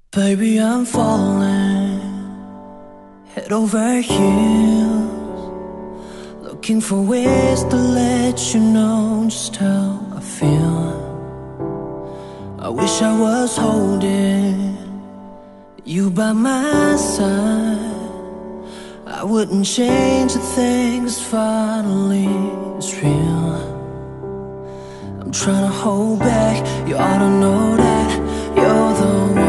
Baby, I'm falling head over heels, looking for ways to let you know just how I feel. I wish I was holding you by my side. I wouldn't change a thing, 'cause finally it's real. I'm trying to hold back, you ought to know that you're the one